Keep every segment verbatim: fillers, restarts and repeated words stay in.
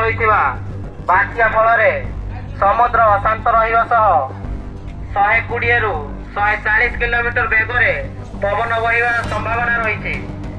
होइथिबा बात्या फल समुद्र अशांत रहिबा सह शहे कोड़े रु शहे चालीस किलोमीटर बेगरे पवन बहिबा संभावना रही।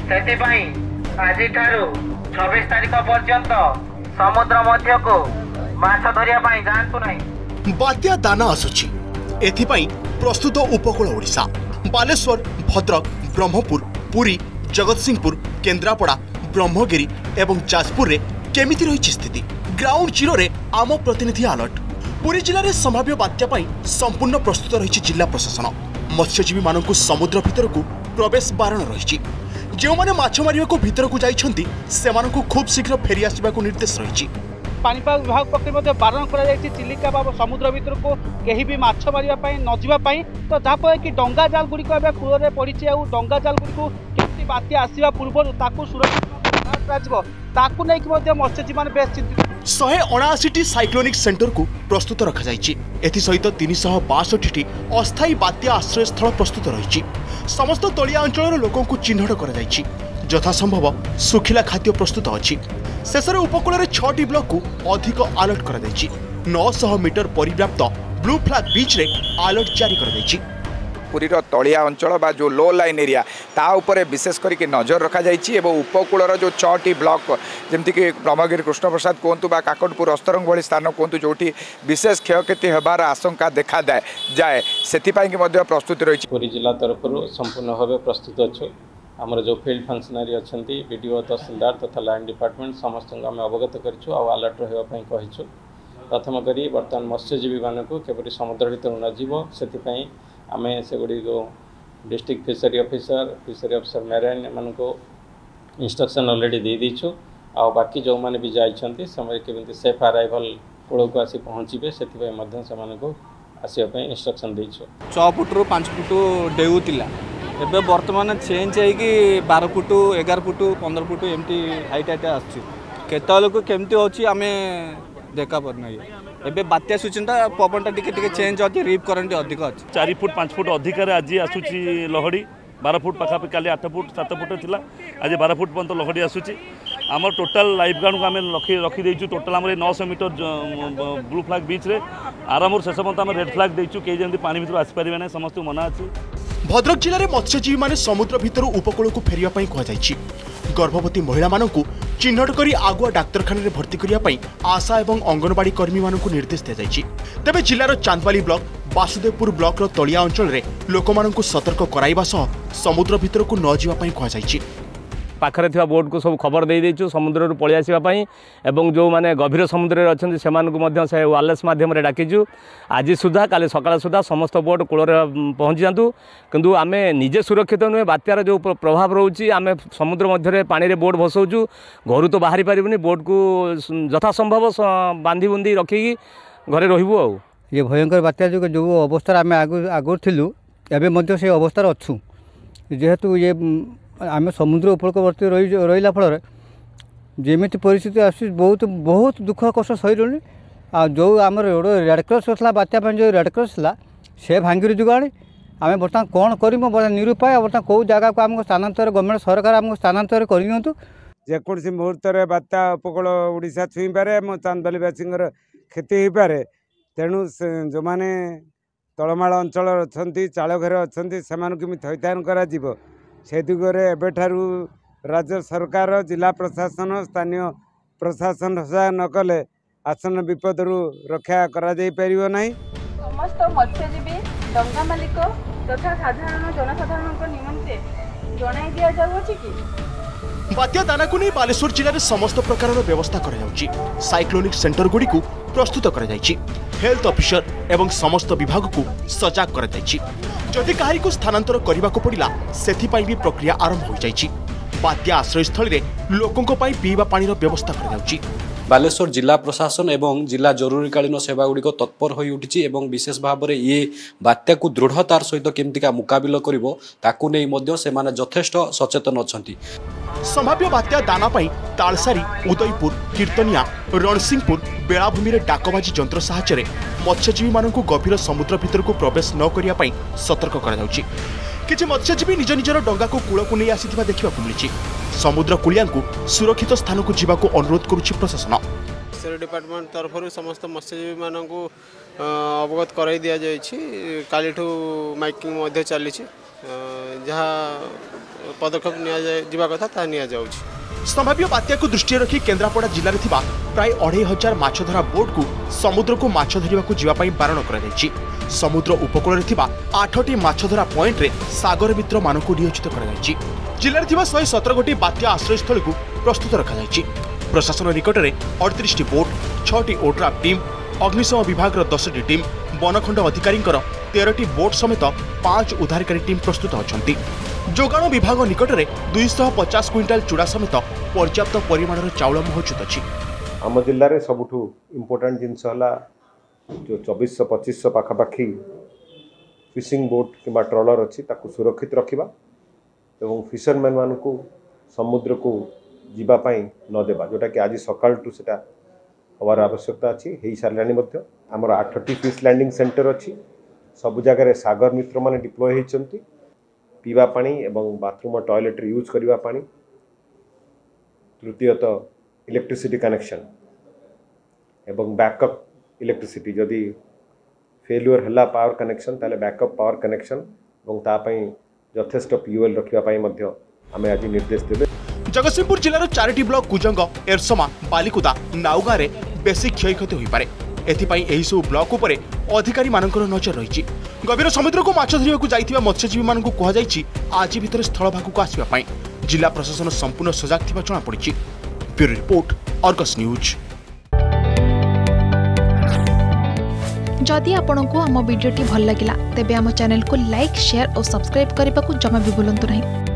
आज छब्बीस तारीख पर्यंत समुद्र मध्य को माछ धरिया जातु नहीं। बात्या दाना आसुची एथिपाई प्रस्तुत उपकूल ओडिशा बालेश्वर भद्रक ब्रह्मपुर पुरी जगतसिंहपुर केन्द्रापड़ा ब्रह्मगिरी एवं जाजपुर रे केमिति रही स्थिति ग्राउंड जीरो रे आम प्रतिनिधि अलर्ट। पुरी जिले में संभाव्य बात्या संपूर्ण प्रस्तुत रही जिला प्रशासन। मत्स्यजीवी मानक समुद्र भितर को प्रवेश बारण रही। जो मैंने माछ मारिया भितर को जाइछन्ति सेमानकु खूब शीघ्र फेरी आसिबा को निर्देश रही। पानीपाग विभाग पक्ष बारण कर चिलिका बा समुद्र भितर को कहीं भी माछ मारिया न जावाई तो जहाँफल कि डंगा जाल गुड़िक कूल में पड़ी डंगा जाल गुड़िक केमती बात्या आसवा पूर्व सुरक्षित नहीं मत्स्यजीवी मैंने बेस चिंतित। शहे अणाशी साइक्लोनिक सेंटर को प्रस्तुत रखा सहित तीन शह बासठी अस्थायी बात्या आश्रय स्थल प्रस्तुत रही। समस्त तलिया अंचल लोकों को चिन्हट कर यथासंभव सुखिला खाद्य प्रस्तुत अच्छी। शेष उपकूल छटी ब्लॉक को अधिक अलर्ट कर नौ सौ मीटर परिव्याप्त ब्लू फ्लैग बीच रे अलर्ट जारी कर पुरीर तलिया अंचल बा जो लो लाइन एरिया ता उपरे विशेष करके नजर रखा जाइए। उपकूलर जो छटी ब्लॉक जमती कि ब्रह्मगिरी कृष्ण प्रसाद कहतु बा काकटपुर अस्तरंग भली स्थान कहतु जो विशेष क्षयक्षति होबार आशंका देखा जाए जाए से प्रस्तुति रही। पुरी जिला तरफ संपूर्ण भाव प्रस्तुत अच्छु। आमर जो फील्ड फंक्शनारी अच्छा बीडीओ तहसीलदार तथा लाइन डिपार्टमेंट समस्त आम अवगत करूँ अलर्ट रही कहीचु। प्रथम करी बर्तमान मत्स्यजीवी मानक केपरि समुद्र भर न जीव से आम से गुड़ी district fishery officer fishery officer marine मान इंस्ट्रक्शन ऑलरेडी दे दीचु। आ बाकी जो मैंने भी जाइछन्ति समय केमिति सेफ अराइवल कूल को आसी पहुँचे से आसवाई इंस्ट्रक्शन देछु। छः फुट रु पाँच फुट डेउ थिला एबे वर्तमान चेंज होगी बारह फुट एगार फुट पंद्रह फुट एमती हाइट हाइट आसत केमती होची आमे देखा पड़ना। एबे बात्या सूचना पवनटा टिके टिके चेंज अच्छी रिप करंट अधिक अच्छी चार फुट पाँच फुट अधिकार आज आसूची लहड़ी बारह फुट पाखापाखि काली आठ फुट सात फुट थिला आज बारह फुट पर्यंत लहड़ी आसूची। आम टोटाल लाइफ गार्ड को आम रखी रखीदेचु टोटाल आम नौ सौ मीटर ब्लू फ्लैग बीच रे आराम शेष पर्यंत आम रेड फ्लैग देचु कई जमी पानी भर आसपारे ना समस्त मना अच्छी। भद्रक जिले में मत्स्यजीवी माने समुद्र भितर उपकूल को फेरिया कहुई। गर्भवती महिला मानू चिन्हट कर आगुआ डाक्तरखाना में भर्ती करने आशा और अंगनवाड़ी कर्मी मानू निर्देश दी जाएगी। तेबे जिलार चांदबाली ब्लॉक वासुदेवपुर ब्लॉक तलिया अंचल में लोक मानू सतर्क कराइबा सह समुद्र भितर को न जावाई कहुई। पाखरे थिबा बोट को सब खबर दे देचु समुद्र रु पळि आसीबा पई एवं जो माने गभीर समुद्र रे अछन से मान को मध्य से वायरलेस माध्यम रे डाकिजु। आज सुधा काले सकाळ सुधा समस्त बोट कूल रे पहुंची जांतु किंतु आमे निजे सुरक्षित नुहे बात्यार जो प्रभाव रहउची आमे समुद्र मध्य रे पानी रे बोट भसौचु घर तो बाहरी पारिबनी बोट को यथा संभव बांधी बुंदी रखी घरे रहिबु। आ ये भयंकर बात्या जो जो अवस्था आमे आगु आगु थिलु एबे मध्य से अवस्था अछु जेहेतु ये आम समुद्र उपकूलवर्ती रही रहा फल जमी परिस्थिति आस बहुत बहुत दुख कष्ट सही आ जो आम रेडक्रॉस था बात्या जो रेडक्रॉस था से भांगी जुगाणी आम बर्तमान कौन कर निरुपाय बर्तमान कौ जगह को आमको स्थानांतर गवर्नमेंट सरकार आमको स्थानांतर करूँ। जेकोसी मुहूर्त बात्या उपकूल ओडिशा छुई पारे चांदबालीवासी क्षति हो पारे तेणु जो मैंने तलमाल अंचल अच्छा चाल घर अच्छा से थैथान कर से दिगरे एबेठारू राज्य सरकार जिला प्रशासन स्थानीय प्रशासन सहाय न कले आसन विपद रक्षा करा जाई परिबो नहीं। समस्त मत्स्यजीवी डंगा मालिक तथा साधारण जनसाधारण निमंते जणाई दिया जाउछि कि बात्या दाना को नहीं बालेश्वर जिले में समस्त प्रकार व्यवस्था करा साइक्लोनिक सेंटर गुड़ी को प्रस्तुत करा हेल्थ ऑफिसर एवं समस्त विभाग को सजाग कर जदि कहारी को स्थानांतर करने को पड़ा से भी प्रक्रिया आरंभ हो जाइए। बात्या आश्रयस्थल में लोकों पीवा पानी व्यवस्था कर बालेश्वर जिला प्रशासन एवं जिला जरूरीकालीन सेवा गुड़िक तत्पर हो उठी एवं विशेष भाव में ये बात्या को दृढ़तार सहित केमतिका मुकाबिला करिवो ताकू नै मध्य सेमाने यथेष्ट सचेतन अछंती। संभाव्य बात्या दाना पाई तालसारी उदयपुर कीर्तनिया रणसिंहपुर बेलाभूमि में डाकबाजी जंत्र साहाय्य मत्स्यजीवी मानू गभीर समुद्र भितर को प्रवेश न करने सतर्क कर किछि मत्स्यजीवी निज निजर डंगा को कूल को नहीं आसिथिबा देखिबा मिली। समुद्र कूलिया को सुरक्षित स्थान को जीवा को अनुरोध करुछि प्रशासन। फिशरी डिपार्टमेंट तरफ समस्त मत्स्यजीवी मानक अवगत कराई दि जाइए काली माइकिंग चली जहाँ पदक्षेप निया कथा ता निया जाउछि। संभाव्य बात्या को दृष्टि रखी केन्द्रापड़ा जिले में प्राय अढ़ाई हजार माछधरा बोट को समुद्र को माछ धरिबा को जीवा पई बारण करा जायछि। समुद्र उपकूल आठटी माछधरा पॉइंट रे सागर मित्र मानक नियोजित करा जायछि। जिले में शहे सतर गोटी बात्या आश्रयस्थल को प्रस्तुत रखा जायछि। प्रशासन निकट में अड़तीस टी बोट छटी ओड्राफ टीम अग्निशम विभाग दस टी टीम बनखंड अधिकारी तेरह टी बोट समेत पांच उद्धारकारी टीम प्रस्तुत अछंती। जोगाण विभाग निकट में दुईश पचास क्विंटाल चूड़ा समेत पर्याप्त परिमाण चाउल मौजूद अच्छी। आम जिले में सबुठ इम्पोर्टाट जिनस जो चौबीस पच्चीस पाखापाखि फिशिंग बोट कि ट्रलर अच्छी सुरक्षित रखा और फिशरमैन मान को समुद्र को जीवाई न देवा जोटा कि आज सकाल टू से हमार आवश्यकता अच्छी हो सारे आमर आठटी फिश लैंडिंग सेंटर अच्छी सब जगह सागर मित्र मान डिप्लॉय होती पीवा पानी एवं बाथरूम और टॉयलेट यूज करने पानी। तृतीयत इलेक्ट्रिसिटी कनेक्शन एवं बैकअप इलेक्ट्रिसिटी जदि फेल्युअर है पावर कनेक्शन ताले बैकअप पावर कनेक्शन और तापाई यथेष्ट फ्यूएल रखापी आम आज निर्देश देवे। जगतसिंहपुर जिलार चारिटी ब्लॉक कुजंग एरसमा बालिकुदा नाउगा रे बेसी क्षयक्षति हो पारे एथिपाई एही सब ब्लॉक उपरे अधिकारी मानकर नजर रही। गभीर समुद्र को माछ धरिया जाइथिबा मत्स्यजीवी मानक कहा जाइछि आज भीतर स्थल भाग को आसिबा पई जिला प्रशासन संपूर्ण सजग थिबा जणा पड़िछि। Bureau report Argus news. जदि आपंक आम भिडी भल लगा तेब आम चैनल को लाइक शेयर और सब्सक्राइब करने को जमा भी भूलु नहीं।